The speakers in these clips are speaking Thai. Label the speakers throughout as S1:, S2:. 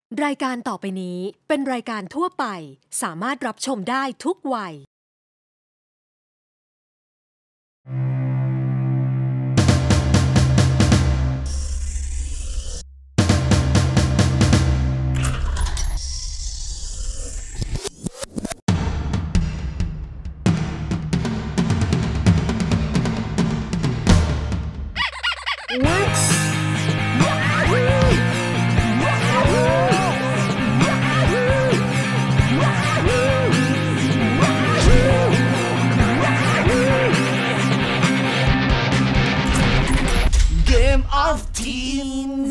S1: รายการต่อไปนี้เป็นรายการทั่วไปสามารถรับชมได้ทุกวัย
S2: Game of Teens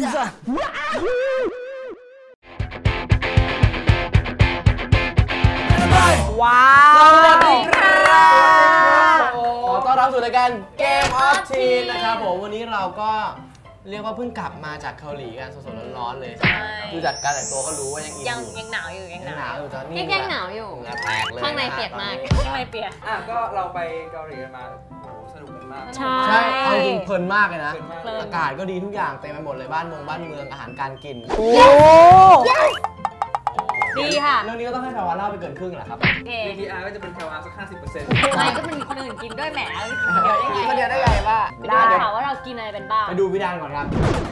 S3: ว้าว
S2: สวัสดีครับขอต้อนรับสู่รายการ Game of Teens นะครับผมวันนี้เราก็เรียกว่าเพิ่งกลับมาจากเกาหลีกันสดๆร้อนๆเลยดูจากการแต่งตัวก็รู้ว่ายังอินอยู่
S3: ยังหนาวอยู่
S2: ยังหนาวอยู่ตอนนี้
S3: ยังหนาวอยู่
S2: แตกเลย
S3: ข้างในเปียกมากข้างในเปียก
S4: ก็เราไปเกาหลีกันมาโอ้โหสนุกกันมาก
S3: ใช่
S2: เอาจริงเพลินมากเลยนะอากาศก็ดีทุกอย่างเต็มไปหมดเลยบ้านเมืองอาหารการกิน
S3: ดีค่ะ
S2: เรื่องนี้ก็ต้องให้แพรวาเล่าไปเกินครึ่งแหละครับ
S4: VTR ก็จะเป็นแพรวาสัก 50%
S3: ไม่ก็มันมีคนอื่นกินด้วยแหม
S2: กินคนเดียวได้ไงว่า
S3: ได้ถามว่าเรากินอะไรเป็นบ้าง
S2: ไปดูวิดานก่อนครับ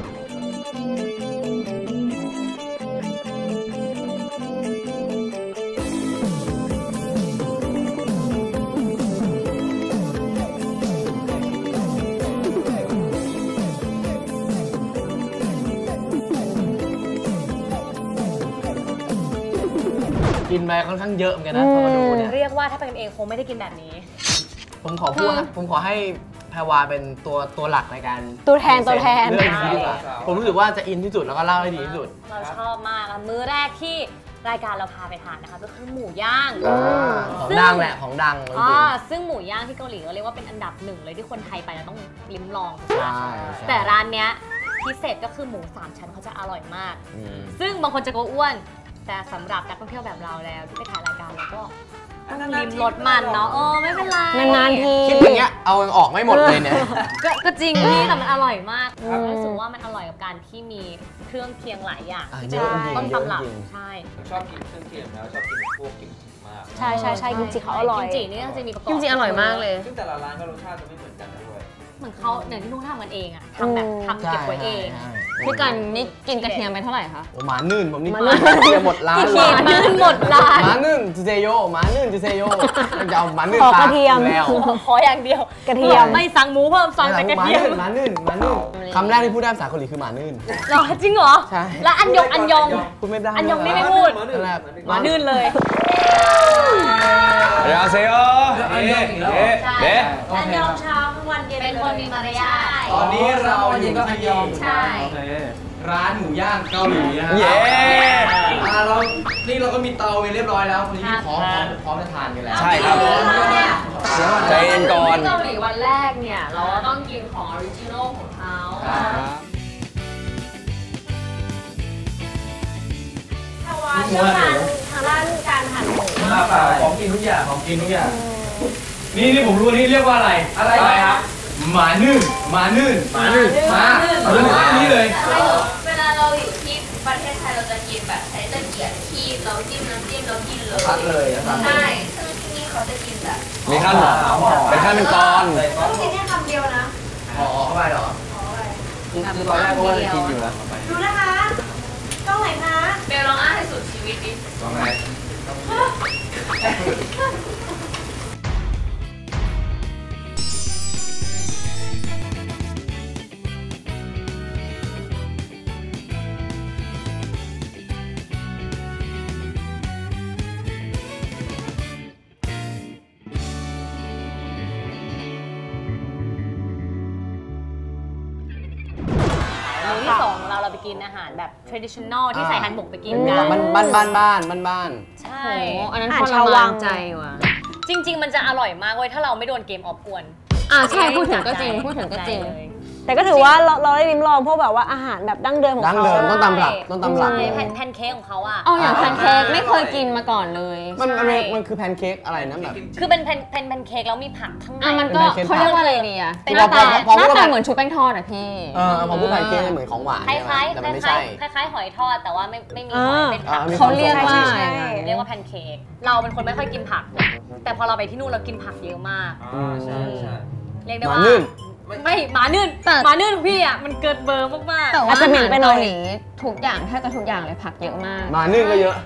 S2: กินไปค่อนข้างเยอะเหมือนกันนะพอมาดูเนี่ย
S3: เรียกว่าถ้าเป็นกันเองคงไม่ได้กินแบบนี้
S2: ผมขอให้แพรวาเป็นตัวหลักในการ
S3: ตัวแทน
S2: เรื่องนี้ดีกว่าผมรู้สึกว่าจะอินที่สุดแล้วก็เล่าให้ดีที่สุด
S3: เราชอบมากมื้อแรกที่รายการเราพาไปทานนะคะก็คือหมูย่าง
S2: ของดังแหละของดัง
S3: ซึ่งหมูย่างที่เกาหลีก็เรียกว่าเป็นอันดับหนึ่งเลยที่คนไทยไปแล้วต้องลิ้มลอง แต่ร้านเนี้ยพิเศษก็คือหมู3ชั้นเขาจะอร่อยมากซึ่งบางคนจะกลัวอ้วนแต่สำหรับนักท่องเที่ยวแบบเราแล้วที่ไปถ่ายรายการเราก็ริมรสมันเนาะไม่เป็นไร
S2: นานๆทีคิดอย่างเงี้ยเอาออกไม่หมดเลยเนี่ย
S3: ก็จริงพี่แต่มันอร่อยมากรู้สึกว่ามันอร่อยกับการที่มีเครื่องเคียงหลายอย่างที่เป็นต้นตำรับใช่
S4: ชอบกินเครื่องเคียงแล้วชอบกินพวกกิมจิมาก
S3: ใช่กิมจิเขาอร่อยกิมจินี่จะมีประกอบกิมจิอร่อยมากเลย
S4: ซึ่งแต่ละร้านก็รสชาติจะไม่เหมือนกันด้วย
S3: เหมือนเขาอย่างที่นุ่งทำกันเองอะทำเก็บไว้เองพี่กันนี่กินกระเทียมไปเท่าไหร่คะ
S2: หมานึ่งผมนี่เทียมหมดร้าน
S3: หมานึ่งหมดร้าน
S2: หมานึ่งจิเซโยหมานึ่งจิเซโยจะเอาหมานึ่ง
S3: ขอกระเทียมแล้วขออย่างเดียวกระเทียมไม่สั่งหมูเพิ่มสั่งแต่กระเทียม
S2: หมานึ่งคำแรกที่พูดได้ภาษาเกาหลีคือหมานึ่ง
S3: หรอจริงเหรอ
S2: ใช่
S3: แล้วอันยอง
S2: พูดไม่ได้
S3: อันยองนี่ไม่พูดหมานึ่งเลย
S4: เดี๋ยวเซโย
S3: เด็อันยองเช้ากลางวันเย็นเป็นคนมีมารยาท
S2: ตอนนี้เราอยู่ที่
S3: ใช่
S2: ร้านหมูย่างเกาหลีนะครับเราก็มีเตาไว้เรียบร้อยแล้วคนนี้พร้อมจะทานกันแล้ว
S4: ใช่ครับใจเย็นก่อน
S3: เกาหลีวันแรกเนี่ยเราต้องกินของออริจินอลของเขาทางด้านการหั่นหมู
S2: ของกินทุกอย่างนี่ผมรู้นี่เรียกว่าอะไรครับหมานึ่งนี่เลย
S5: เวลาเราอยู่ที่ประเทศไทยเราจะกินแบบใช้ตะเกียบคีบเราจิ้มน้ำจิ้มเรากินเลย
S2: พัดเลย
S5: ใช่ซึ่งที่นี่เขาจะกินแบบ
S4: มีขั้นหรอเป็นขั้นเป็นตอน
S5: ต้องกินแค่คำเดียวนะ
S2: เข้าไปเหรอ
S4: คือตอนแรกก็ว่าจะกินอยู่แล้ว
S5: ดูนะคะต้องไหนคะเบลลองอ่านให้สุดชีวิตดิ
S4: ต้องไหน
S3: ที่สองเราไปกินอาหารแบบ traditional ที่ใส่ฮันบกไปกินกัน
S2: บ้าน
S3: ใช่อันนั้นคนละวางใจว่ะจริงๆมันจะอร่อยมากเว้ยถ้าเราไม่โดนเกมออฟกวน
S6: ใช่พูดถึงก็จริงแต่ก็ถือว่าเราได้ลิ้มลองพวกแบบว่าอาหารแบบดั้งเดิมของเขา
S2: ดั้งเดิมต้นตำรับ
S3: แพนเค้กของเขาอ่ะ
S6: อ๋ออย่างแพนเค้กไม่เคยกินมาก่อนเลย
S2: มันคือแพนเค้กอะไรนะแบบ
S3: คือเป็นแพนเค้กแล้วมีผักข้างใน
S6: มันก็เขาเรียกว่าอะไรดีอะ
S3: เป็น
S6: หน้าตาเหมือนชุบแป้งทอดอะพี่
S2: พอพูดแพนเค้กเหมือนของหวาน
S3: คล้ายๆ
S2: แต่มันไม่ใช่
S3: คล้ายๆหอยทอดแต่ว่าไม่มีหอยเป็นผัก
S6: เขาเรียกว่า
S3: เรียกว่าแพนเค้กเราเป็นคนไม่ค่อยกินผัก แต่พอเราไปที่นู่นเรากินผักเยอะมาก
S4: ใช่ใช่
S3: เรียกได้ว่าไม่หมานื่นของพี่อ่ะมันเกินเบอร์มากๆ
S6: แต่ว่าจะเหม็นไปหน่อยทุกอย่างแทบจะทุกอย่างเลยผักเยอะมาก
S2: มานึ่งก็เยอะ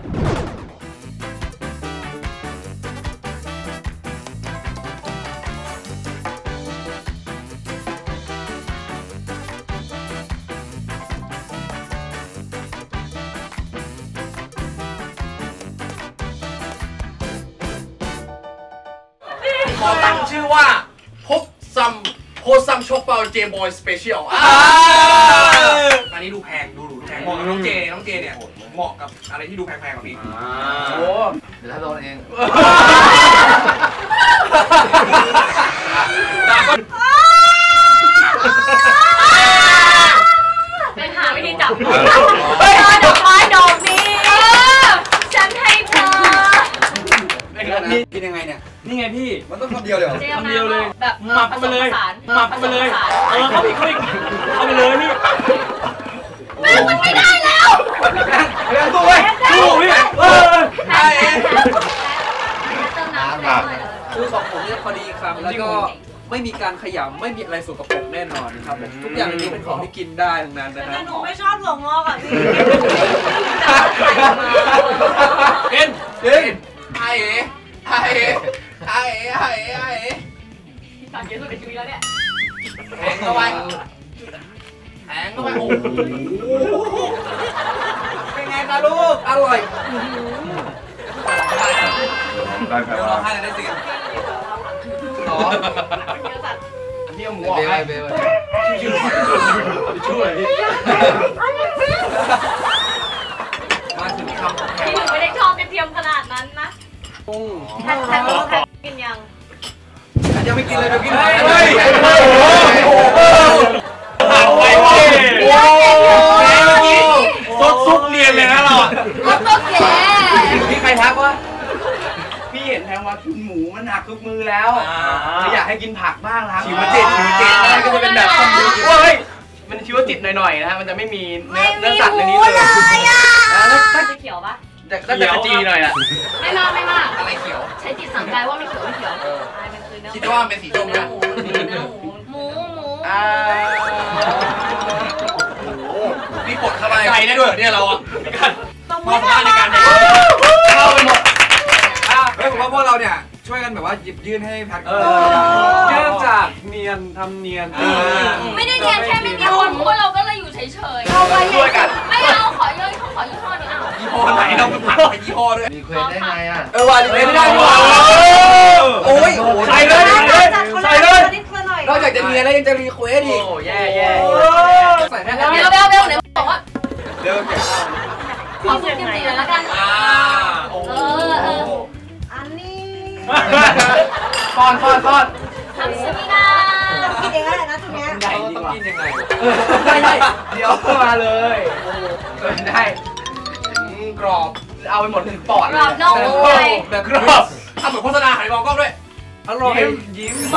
S7: ขอตั้งชื่อว่าพบซัมโพซัมช็อกเปาเจมบอยสเปเชียลอันนี้ดูแพงดูหรูแพงเหมาะกับน้องเจเนี่ยเหมาะกับอะไรที่ดูแพงๆกว่านี้โอ้เดี๋ยวถ้าโดนเอง
S3: ไปหาวิธีจับดอกไม้ดอกนี้ฉันให้เธอ
S4: กินยังไงเนี่ย
S7: นี่ไงพี่
S4: มันต้องคำเดียวเลย
S7: คำเดียวเลย
S3: แบบ
S7: หมับเข้าไปเลยหมับเข้าไปเลยเข้าไปเลยพี่
S3: มันไม่ได้แล้ว
S7: สู้เว้ยสู้พี่
S4: คือของผมเนี่ยพอดีคำแล้วก็ไม่มีการขยำไม่มีอะไรสกปรกแน่นอนครับผมทุกอย่างในนี้เป็นของที่กินได้ทั้งนั้นนะครับ
S5: หนูไม่ชอบถั่วงอกอ่ะพี่
S7: กิน
S3: พี่สั่งเยอะสุดในชีวิตแล้วเนี่ย
S7: แหงเข้าไปโอ้โหเป็นไงคะลูกอร่อยเดี๋ยวเราให้ได้สิต่อเดี๋ยวหมูออกให้ช่วยมาถึงคำของแข
S3: พี่หนูไม่ได้ชอบกระเทียมขนาดนั้นนะแพนกินยัง
S4: ไม่กินเลยเดี๋ยวกินไป
S7: หักไปซุกเนียนเลยนะเรา
S3: ก็แก่
S7: พี่ใครทักว่าพี่เห็นแทงว่ากินหมูมันหักทุกมือแล้วอยากให้กินผักบ้างครับชีวจิตก็จะเป็นแบบเฮ้ยมันชีวจิตหน่อยๆนะมันจะไม่มีเนื้อสัตว์ในนี้เลย
S3: ถ้าจะเขียวปะ
S7: แต่ก็จะจีหน่อยอ่ะ
S3: ไม่มาก
S7: อะไรเขียว
S3: ใช้จิตสั่งกายว่าไม่เขียว
S7: คิดว่าเป็นสีส้มนะ
S3: หมู
S7: นี่ปลดเข้าไปใจได้ด้วยเนี่ยเราอ่ะความสามารถในการเข้าไปหมด
S4: ผมว่าพวกเราเนี่ยช่วยกันแบบว่าหยิบยื่นให้แพท
S7: เริ่มจากเนียนทำเนียน
S3: ไม่ได้เนียนแค่ไม่กี่คนพวกเราก็เลยอยู่เฉยๆ
S7: เข้าไปช่วยกัน
S3: ไม่เอาขอยี่ห้อนี้เอา
S7: ยี่ห้อไหนเราเป็นผักไปยี่ห้อด้วย
S2: มีเควสได้ไงอ่ะ
S4: ว่ารีเควสไม่ได้โอ้ย
S7: ใส่เลย
S4: นอกจากจะเนียนแล้วยังจะรีเควสอีก
S7: โอ้แย่
S4: ใส่แค่
S3: เบลเนี่ยบอกว่า
S4: เดี๋ยวเก็บ
S3: ข้าวพี่สุดจริงๆเลยแล้วกัน
S5: อันนี้
S7: ป้อน
S3: ทำซิมินา
S5: กินเองอะไรนะตรงเนี้ย
S4: ต้องกินยังไง
S7: ได้เดี๋ยวมาเลยได้กรอบเอาไปหมดถึงปอด
S3: กรอบนอกนุ่มใน
S7: แบบกรอบทำเหมือนโฆษณาขายมองกล้องด้วย
S4: อร่อยยิ้ม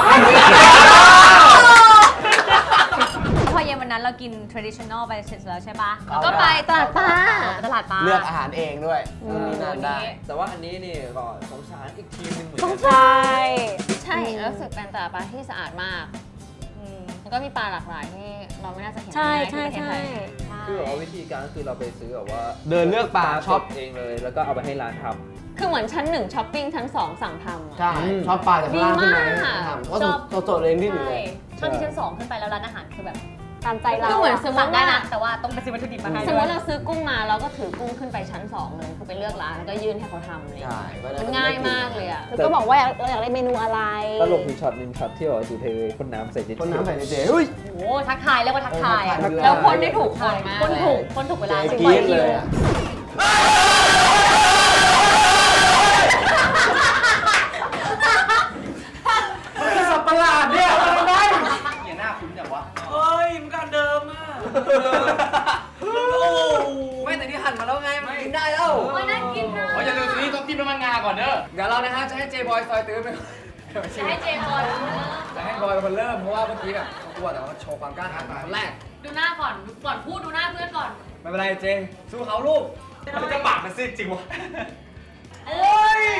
S3: พอเย็นวันนั้นเรากิน traditional ไปเสร็จแล้วใช่ปะแล้วก็ไปตลาดปลา
S2: เลือกอาหารเองด้วยนั่นได้
S4: แต่ว่าอันนี้นี่ก็สงสารอีกทีนึงเหมือน
S6: กัน
S3: ใช่รู้สึกเป็นตลาดปลาที่สะอาดมากแล้วก็มีปลาหลากหลายที่เราไม่น่าจะเห็น
S6: ใช่
S4: คือว่าวิธีการคือเราไปซื้อแบบว่า
S2: เดินเลือกปลา
S4: ช็อปเองเลยแล้วก็เอาไปให้ร้านทำ
S6: คือเหมือนชั้น1ช้อปปิ้งชั้น2สั่งทำ
S2: ใช่ชอบปลาจากข้างล่างขึ้นมาทำว่าสดๆเลยนี่อยู่เลย
S3: ชอบที่ชั้น2ขึ้นไปแล้วร้านอาหารคือแบบ
S6: ตามใจเรา
S3: คือเหมือนซื้อได้นะแต่ว่าต้องไปซื้อวัตถุดิบมาให้
S6: สมมติเราซื้อกุ้งมาเราก็ถือกุ้งขึ้นไปชั้น2เลยคือไปเลือกร้านแล้วก็ยื่นให้เขาทำเลยมันง่ายมากเลยอ่ะก็บอกว่าอยากได้เมนูอะไร
S4: ตลกมีช็อตนึงช็อตที่บอกจูเทพ่นน้ำใส่เจ
S2: เฮ้ย
S3: โอ้ทักทายเรียกว่าทักทาย
S6: แล้วพ่นได้ถูกคนมาก
S3: พ่นถูกเวลา
S2: สวยเลยสับประหลาดเนี่ยอะไรเนี่ยหน้าคุ้นจังวะเฮ้ย
S8: นได้แล้ว
S3: โอ้ยน่ากินนะ
S7: อย่าลืมนี่ต้องจิ้มน้ำมันงาก่อนเด้อ
S8: เดี๋ยวเรานะฮะจะให้เจบอยซอยตื้อไป
S3: จะให้เจมบอย
S8: จะให้บอยเป็นคนเริ่มเพราะว่าเมื่อกี้แบบเขากลัวแต่ว่าโชว์ความกล้าหาญคนแรก
S3: ดูหน้าก่อนพูดดูหน้าเพื่อนก่อน
S8: ไม่เป็นไรเจสู้เขาลูก
S7: มันจะปากมันซีดจริงวะ
S3: เอ้ย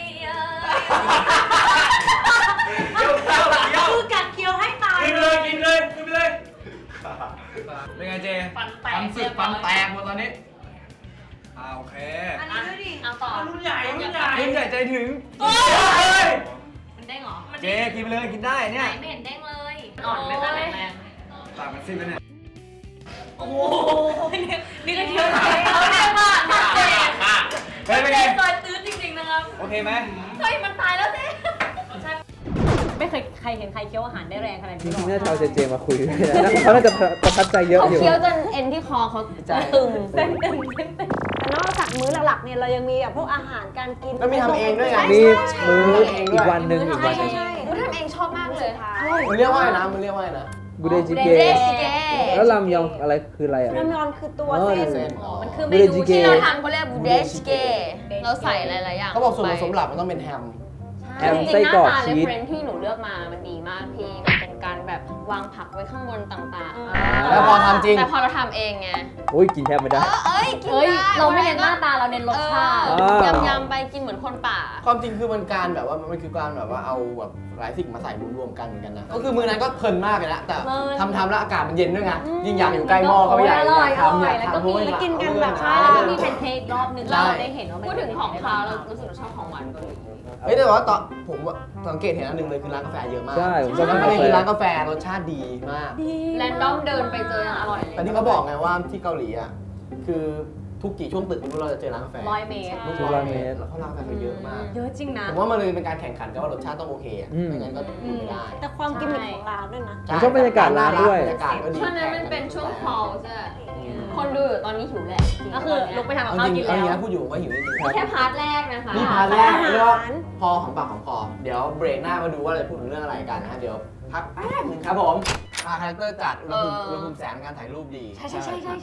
S3: คือกัดเคี้ยวให้ตาย
S7: กินเลยกินเลยกินไปเลย
S8: เป็นไงเจ
S3: ฟันแตก
S7: ฟันสึกฟันแตกหมดตอนนี้
S8: โอเค
S3: อันนี้ดูดิเอาต่อ
S7: รุ่นใหญ่รุ่นใหญ่
S8: กินใหญ่ใจถึง
S3: มันเด้งเหรอ
S8: เจกินไปเลยกินได้
S3: ไหน
S8: เนี่ย
S3: ไม่เห็นเด้งเลยอ่อนไม่ตาแรง
S8: ปากมันซีดไปเนี่ย
S3: โอ้โหนี่ก็เคี้ยวเขาเรียกว่าชัดเจน
S8: เป็นไง
S3: ซอยตื้นจริงๆนะครับ
S8: โอเคไหม
S3: เฮ้ยมันตายแล้วเจ๊ไม่เคยใครเห็นใครเคี้ยวอาหารได้แรงขนาด
S9: จ
S3: นี้
S9: ริงๆน่าจะเอาเจมาคุยด้วยนะเขาน่าจะประทับใจเยอะ
S6: เขา
S9: อยู่
S6: เคี้ยวจนเอ็นที่คอเขาตึง
S3: เส้นตึง
S10: แต่นอกจากมื้อหลักๆเนี่ยเรายังมีแบบพวกอาหารการกิน
S2: แล้วมีทำเองด้วยไง
S9: มีมื้ออีกวันหนึ่งอีกวันหนึ่ง
S6: หนูทำเองชอบมากเลยค่ะ
S2: มันเรียกว่าอะไรนะมันเรียกว่าอะไรนะ
S9: บูเดจิเก
S6: เดสเก
S9: แล้วรามยองอะไรคืออะไรอ่ะ
S10: น้ำยอนคือตัว
S9: อ๋อ
S10: เส้น
S2: เส้นอ๋อ
S3: มันคือเม
S9: บูเด
S3: นู
S9: จิเก
S6: ที่เราทำเขาเรียกบูเดสเกเราใส่หลายๆอย่าง
S2: เขาบอกส่วนผสมหลักมันต้องเป็นแฮม
S9: แฮม
S6: จริ
S9: ไส้
S6: งๆห
S9: กร
S6: น้า
S9: อก
S6: ตา
S9: ชี
S6: เรฟ
S9: ส
S6: เฟรนที่หนูเลือกมามันดีมากพี่มันเป็นการแบบวางผักไว้ข้างบนต่างๆ
S2: แล้วพอทำจริง
S6: แต่พอเราทำเองไง
S9: โอ้ยกินแทบไม่ได้
S6: เอ้ยกิน
S3: เฮ้ย
S6: ได้
S3: เราไม่เน้นหน้าตาเราเน้นรสชาติ
S6: ยำๆไปกินเหมือนคนป่า
S2: ความจริงคือมันการแบบว่ามันคือการแบบว่าเอาแบบหลายสิ่งมาใส่รวมๆกันเหมือนกันนะก็คือมื้อนั้นก็เพลินมากเลยนะแต่ทำแล้วอากาศมันเย็นด้วยไงยิ่งอยากอยู่ใกล้หม้อเขาอยากทำอยากทำเพราะว่า
S10: แล้วกินกันแบบ
S3: ใช่แล้วก็มีแพนเค้กรอบนึงเราได้เห็นว่ามัน
S6: พูดถึงของคาวเรารู้สึกเราชอบของหวานเกาหลี
S2: เฮ้ยแต่ว่าตอนผมสังเกตเห็นอันหนึ่งเลยคือร้านกาแฟเยอะมาก
S9: ใช่ผมชอบ
S2: ร้าน
S9: กาแฟ
S2: คือร้านกาแฟรสชาติดีมาก
S6: แรนดอมเดินไปเจออร่อยเลย
S2: แต่ที่เขาบอกไงว่าที่เกาหลีอ่ะคือทุกกี่ช่วงตึกเราจะเจอร้านกาแฟ
S3: 100 เมตร
S2: ทุก100 เมตรแล้วเขาร้านกาแฟเขาเยอะมาก
S3: เยอะจริงนะ
S2: ผมว่ามันเลยเป็นการแข่งขันกันว่ารสชาติต้องโอเคอ่ะไม่งั้นก็ไม่ได้
S10: แต่ความกิมมิคของร้านด้วยนะ
S9: ผมชอบบรรยากาศร้านด้วย
S2: บรรยากาศก็ดี
S6: ช่วงนั้นมันเป็นช่วง fall ใช่ไหมคนดูอยู่ตอนนี้หิวแหละ
S3: ก็คือลุกไปทำกับ
S2: เอา
S3: ข้าว
S2: จริ
S3: กิ
S2: ง
S3: น
S2: เอาจริง
S3: แล้
S2: นะ
S3: ว
S2: พูดอยู่ว่าหิวจริง
S6: แค่พาร์ทแรกนะคะ
S2: นี่พาร์ทแรกเรียกว่าพอหอมปากหอมคอเดี๋ยวเบรกหน้ามาดูว่าเราพูดถึงเรื่องอะไรกันนะฮะเดี๋ยวพักแป๊บนึงครับผมคาแรคเตอร์จัดอุณหภูมิแสงการถ่ายรูปดี
S3: ใช่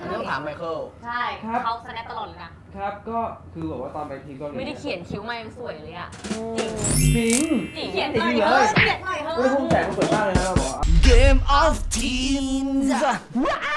S2: ต้องถามไมเคิล
S3: ใช่เขาสแนปตลอดเลยนะครับ
S9: ก็คือบอกว่าตอนไปทีมเกาหลี
S6: ไม่ได้เขียนคิ้วมายังสวยเลยอ่ะ
S9: จริง
S3: เขียน
S9: จริงเลย
S3: เขียนหน่อยเถ
S9: อุณหภู
S3: อะ
S9: มิแสงมันสวยมากเลยนะเราบอกว่า
S11: Game of Teens